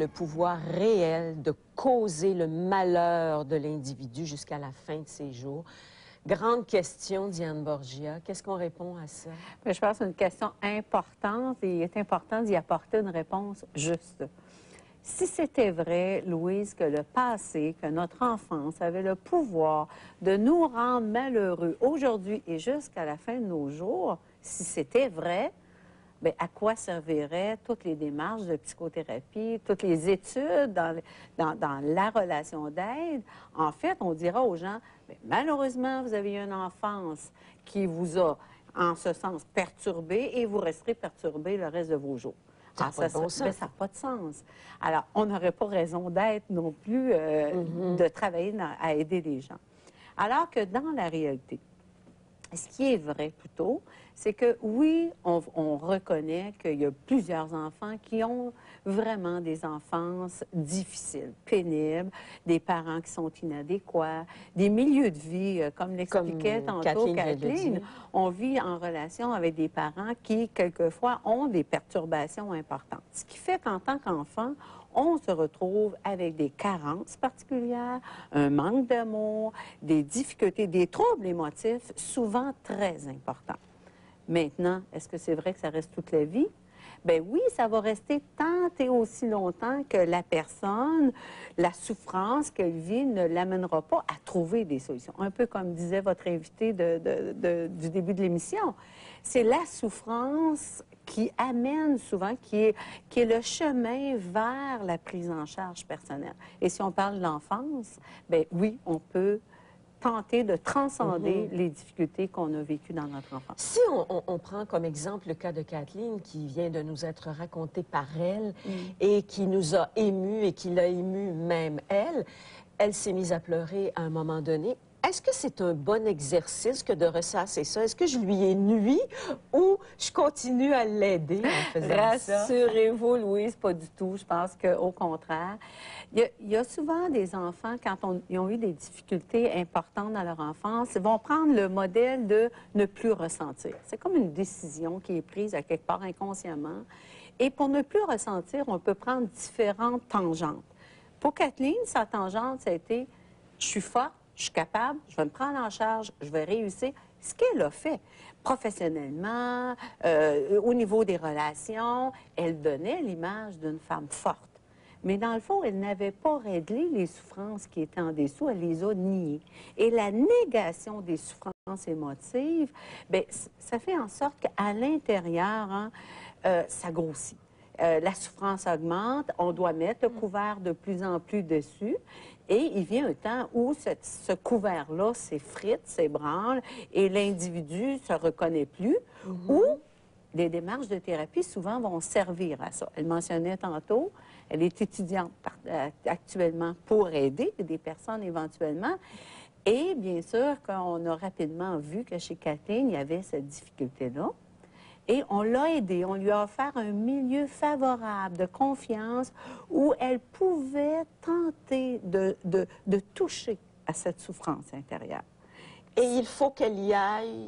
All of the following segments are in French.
le pouvoir réel de causer le malheur de l'individu jusqu'à la fin de ses jours? Grande question, Diane Borgia. Qu'est-ce qu'on répond à ça? Mais je pense que c'est une question importante et il est important d'y apporter une réponse juste. Si c'était vrai, Louise, que le passé, que notre enfance avait le pouvoir de nous rendre malheureux aujourd'hui et jusqu'à la fin de nos jours, si c'était vrai, bien, à quoi serviraient toutes les démarches de psychothérapie, toutes les études dans la relation d'aide? En fait, on dira aux gens, bien, malheureusement, vous avez eu une enfance qui vous a, en ce sens, perturbé et vous resterez perturbé le reste de vos jours. Ça n'a pas de bon sens. Ça n'a pas de sens. Alors, on n'aurait pas raison d'être non plus de travailler à aider les gens. Alors que dans la réalité, ce qui est vrai plutôt, c'est que oui, on reconnaît qu'il y a plusieurs enfants qui ont vraiment des enfances difficiles, pénibles, des parents qui sont inadéquats, des milieux de vie, comme l'expliquait tantôt Kathleen, on vit en relation avec des parents qui, quelquefois, ont des perturbations importantes. Ce qui fait qu'en tant qu'enfant, on se retrouve avec des carences particulières, un manque d'amour, des difficultés, des troubles émotifs souvent très importants. Maintenant, est-ce que c'est vrai que ça reste toute la vie? Bien oui, ça va rester tant et aussi longtemps que la personne, la souffrance qu'elle vit ne l'amènera pas à trouver des solutions. Un peu comme disait votre invité du début de l'émission. C'est la souffrance qui amène souvent, qui est le chemin vers la prise en charge personnelle. Et si on parle de l'enfance, bien oui, on peut tenter de transcender les difficultés qu'on a vécues dans notre enfance. Si on prend comme exemple le cas de Kathleen qui vient de nous être raconté par elle et qui nous a émus et qui l'a ému même elle s'est mise à pleurer à un moment donné. Est-ce que c'est un bon exercice que de ressasser ça? Est-ce que je lui ai nui ou je continue à l'aider en faisant ça? Rassurez-vous, Louise, pas du tout. Je pense qu'au contraire, il y a souvent des enfants, quand ils ont eu des difficultés importantes dans leur enfance, ils vont prendre le modèle de ne plus ressentir. C'est comme une décision qui est prise à quelque part inconsciemment. Et pour ne plus ressentir, on peut prendre différentes tangentes. Pour Kathleen, sa tangente, ça a été « je suis forte, je suis capable, je vais me prendre en charge, je vais réussir ». Ce qu'elle a fait professionnellement, au niveau des relations, elle donnait l'image d'une femme forte. Mais dans le fond, elle n'avait pas réglé les souffrances qui étaient en dessous, elle les a niées. Et la négation des souffrances émotives, bien, ça fait en sorte qu'à l'intérieur, hein, ça grossit. La souffrance augmente, on doit mettre le couvert de plus en plus dessus. Et il vient un temps où ce couvert-là s'effrite, s'ébranle, et l'individu ne se reconnaît plus, ou les démarches de thérapie souvent vont servir à ça. Elle mentionnait tantôt, elle est étudiante actuellement pour aider des personnes éventuellement. Et bien sûr qu'on a rapidement vu que chez Kathleen, il y avait cette difficulté-là. Et on l'a aidée, on lui a offert un milieu favorable, de confiance, où elle pouvait tenter de toucher à cette souffrance intérieure. Et il faut qu'elle aille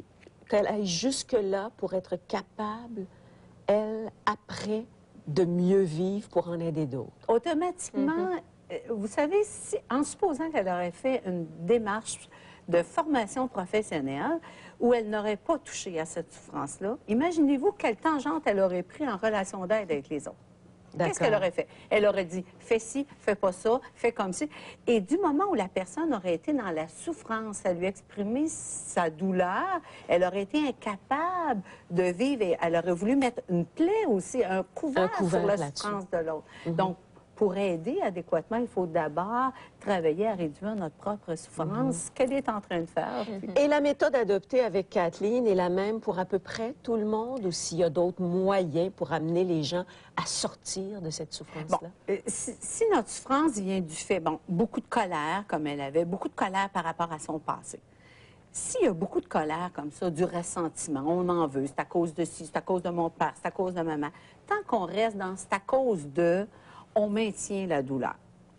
jusque-là pour être capable, elle, après, de mieux vivre pour en aider d'autres. Automatiquement, vous savez, en supposant qu'elle aurait fait une démarche de formation professionnelle où elle n'aurait pas touché à cette souffrance-là, imaginez-vous quelle tangente elle aurait pris en relation d'aide avec les autres. Qu'est-ce qu'elle aurait fait? Elle aurait dit, fais ci, fais pas ça, fais comme ci. Et du moment où la personne aurait été dans la souffrance, à lui exprimer sa douleur, elle aurait été incapable de vivre et elle aurait voulu mettre une plaie aussi, un couvert sur la souffrance de l'autre. Donc, pour aider adéquatement, il faut d'abord travailler à réduire notre propre souffrance, ce qu'elle est en train de faire. Et la méthode adoptée avec Kathleen est la même pour à peu près tout le monde, ou s'il y a d'autres moyens pour amener les gens à sortir de cette souffrance-là? Bon, si notre souffrance vient du fait, beaucoup de colère, comme elle avait, beaucoup de colère par rapport à son passé. S'il y a beaucoup de colère comme ça, du ressentiment, on en veut, c'est à cause de ci, c'est à cause de mon père, c'est à cause de maman, tant qu'on reste dans c'est à cause de, on maintient la douleur.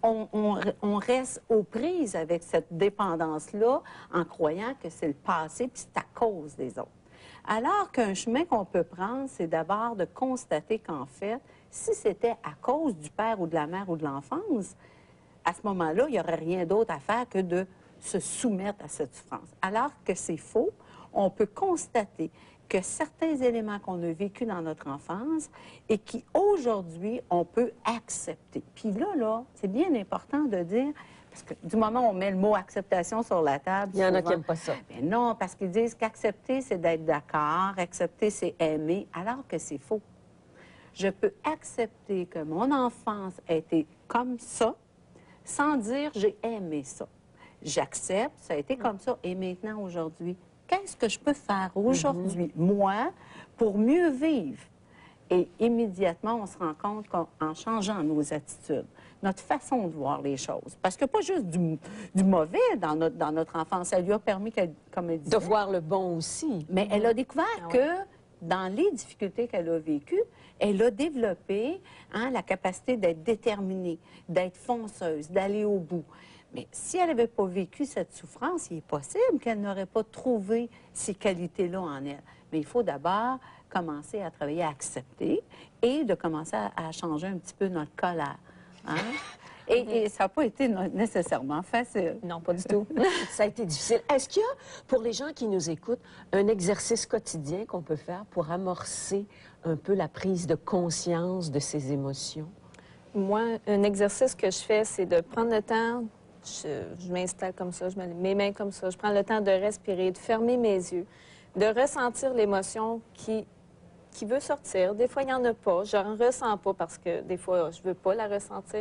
On reste aux prises avec cette dépendance-là en croyant que c'est le passé puis c'est à cause des autres. Alors qu'un chemin qu'on peut prendre, c'est d'abord de constater qu'en fait, Si c'était à cause du père ou de la mère ou de l'enfance, à ce moment-là, il n'y aurait rien d'autre à faire que de se soumettre à cette souffrance. Alors que c'est faux, on peut constater que certains éléments qu'on a vécus dans notre enfance et qui, aujourd'hui, on peut accepter. Puis là, c'est bien important de dire, parce que du moment où on met le mot acceptation sur la table, Il y en a souvent, qui n'aiment pas ça. bien non, parce qu'ils disent qu'accepter, c'est d'être d'accord, accepter, c'est aimer, alors que c'est faux. Je peux accepter que mon enfance a été comme ça, sans dire j'ai aimé ça. J'accepte, ça a été comme ça, et maintenant, aujourd'hui, qu'est-ce que je peux faire aujourd'hui, moi, pour mieux vivre? Et immédiatement, on se rend compte qu'en changeant nos attitudes, notre façon de voir les choses, parce qu'il n'y a pas juste du mauvais dans notre enfance, ça lui a permis, comme elle disait, De voir le bon aussi. mais elle a découvert que dans les difficultés qu'elle a vécues, elle a développé la capacité d'être déterminée, d'être fonceuse, d'aller au bout. Mais si elle n'avait pas vécu cette souffrance, il est possible qu'elle n'aurait pas trouvé ces qualités-là en elle. Mais il faut d'abord commencer à travailler à accepter et de commencer à changer un petit peu notre colère. Hein? Et ça n'a pas été nécessairement facile. Non, pas du tout. Ça a été difficile. Est-ce qu'il y a, pour les gens qui nous écoutent, un exercice quotidien qu'on peut faire pour amorcer un peu la prise de conscience de ces émotions? Moi, un exercice que je fais, c'est de prendre le temps, je m'installe comme ça, je mets mes mains comme ça, je prends le temps de respirer, de fermer mes yeux, de ressentir l'émotion qui veut sortir. Des fois, il n'y en a pas. Je n'en ressens pas parce que des fois, je ne veux pas la ressentir.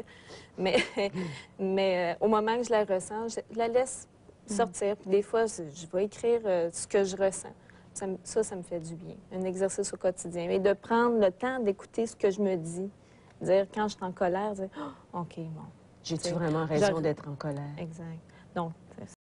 Mais au moment que je la ressens, je la laisse sortir. Puis des fois, je vais écrire ce que je ressens. Ça me fait du bien. Un exercice au quotidien. Et de prendre le temps d'écouter ce que je me dis. Dire, quand je suis en colère, dire, oh, OK, bon. J'ai-tu vraiment raison d'être en colère? Exact. Donc,